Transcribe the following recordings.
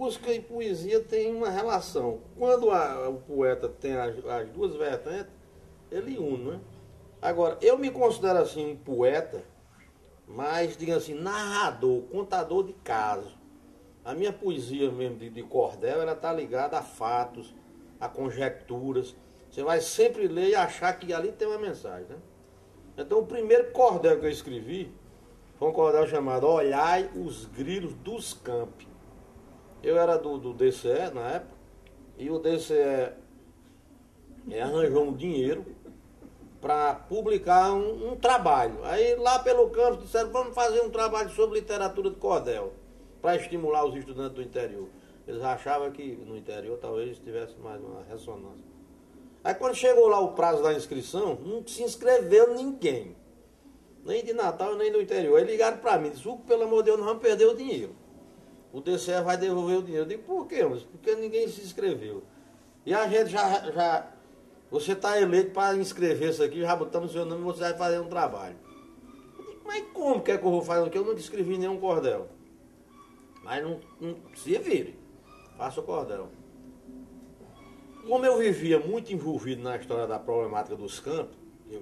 música e poesia têm uma relação. Quando o poeta tem as duas vertentes, ele une, né? Agora, eu me considero assim um poeta, mas, diga assim, narrador, contador de casos. A minha poesia mesmo de cordel, ela está ligada a fatos, a conjecturas. Você vai sempre ler e achar que ali tem uma mensagem, né? Então, o primeiro cordel que eu escrevi foi um cordel chamado Olhai os Grilos dos Campi. Eu era do DCE na época, e o DCE arranjou um dinheiro para publicar um trabalho. Aí lá pelo campo disseram, vamos fazer um trabalho sobre literatura de cordel, para estimular os estudantes do interior. Eles achavam que no interior talvez tivesse mais uma ressonância. Aí quando chegou lá o prazo da inscrição, não se inscreveu ninguém. Nem de Natal, nem do interior. Aí ligaram para mim, disseram, pelo amor de Deus, nós vamos perder o dinheiro. O DCE vai devolver o dinheiro. Eu digo, por quê? Porque ninguém se inscreveu. E a gente já você está eleito para inscrever isso aqui, já botamos o seu nome e você vai fazer um trabalho. Eu digo, mas como que é que eu vou fazer? Porque eu não escrevi nenhum cordel. Mas não se vire, faça o cordel. Como eu vivia muito envolvido na história da problemática dos campos,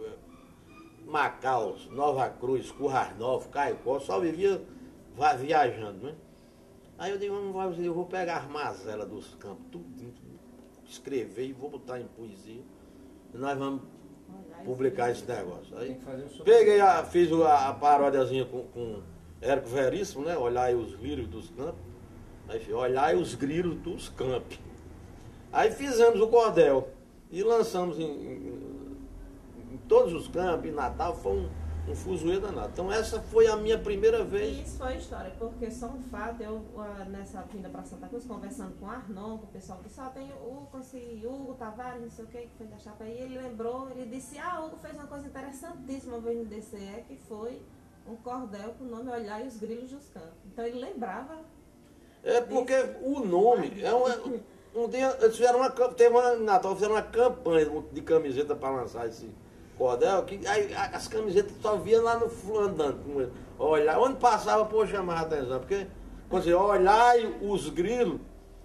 Macaus, Nova Cruz, Currais Novos, Caicó, só vivia viajando, né? Aí eu digo, eu vou pegar as mazelas dos campos, tudo, escrever e vou botar em poesia. E nós vamos publicar esse negócio. Aí peguei, fiz a paródiazinha com Érico Veríssimo, né? Olhai os grilos dos campos. Aí olhai os grilos dos campos. Aí fizemos o cordel e lançamos em todos os campos, em Natal, foi um fuzuê danado. Então essa foi a minha primeira vez. E isso foi história, porque só um fato, eu nessa vinda para Santa Cruz, conversando com o Arnon, com o pessoal que só tem o Hugo Tavares, não sei o que foi da chapa, e ele lembrou, ele disse, Hugo fez uma coisa interessantíssima no DCE, que foi um cordel com o nome Olhar e os Grilos dos Campos. Então ele lembrava. É porque o nome um dia eles fizeram Natal fizeram uma campanha de camiseta para lançar esse cordel, que aí as camisetas só via lá no fulano andando com ele. Olhar, onde passava, pô, chamava a atenção, porque quando você olhar os grilos,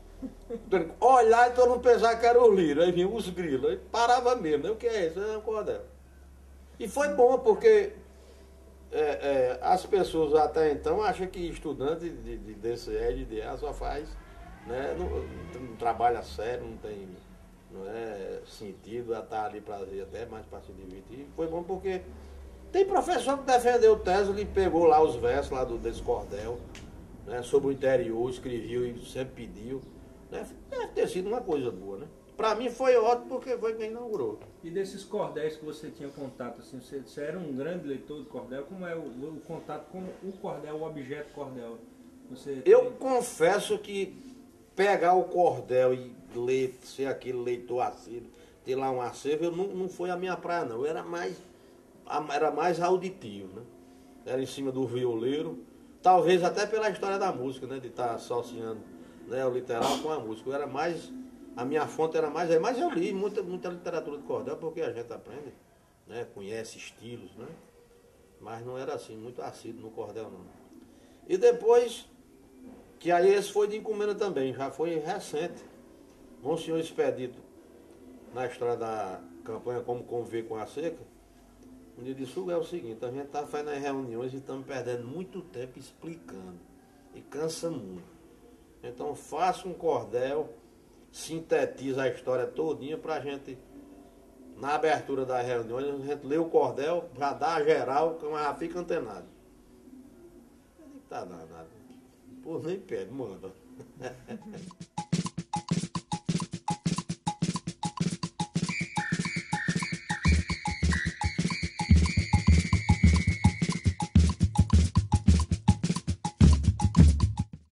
olhar e todo mundo pensava que era o lírio, aí vinha os grilos, aí parava mesmo, né? O que é isso? É um cordel. E foi bom, porque as pessoas até então acham que estudante de DCE, de DA só faz, né? Não trabalha sério, não é sentido, estar ali para até mais para se divertir. E foi bom porque tem professor que defendeu o tese, ele pegou lá os versos lá desse cordel, né, sobre o interior, escreveu e sempre pediu. Né? Deve ter sido uma coisa boa, né? Para mim foi ótimo porque foi quem inaugurou. E desses cordéis que você tinha contato, assim, você era um grande leitor de cordel, como é o contato com o cordel, o objeto cordel? Eu confesso que pegar o cordel e ler, ser aquele leitor assíduo, ter lá um acervo, não foi a minha praia não, eu era mais auditivo, né? Era em cima do violeiro, talvez até pela história da música, né? De estar associando, né, o literal com a música. Eu era mais, a minha fonte era mais, mas eu li muita literatura de cordel porque a gente aprende, né? Conhece estilos, né? Mas não era assim, muito assíduo no cordel não. E depois, que aí esse foi de encomenda também, já foi recente. Monsenhor Expedito, na história da campanha Como Conviver com a Seca, um dia disse, é o seguinte, a gente está fazendo reuniões e estamos perdendo muito tempo explicando. E cansa muito. Então faça um cordel, sintetiza a história todinha para a gente, na abertura das reuniões, a gente lê o cordel, já dá a geral, já fica antenado. Eu digo, tá danado. Pô, nem pede, manda.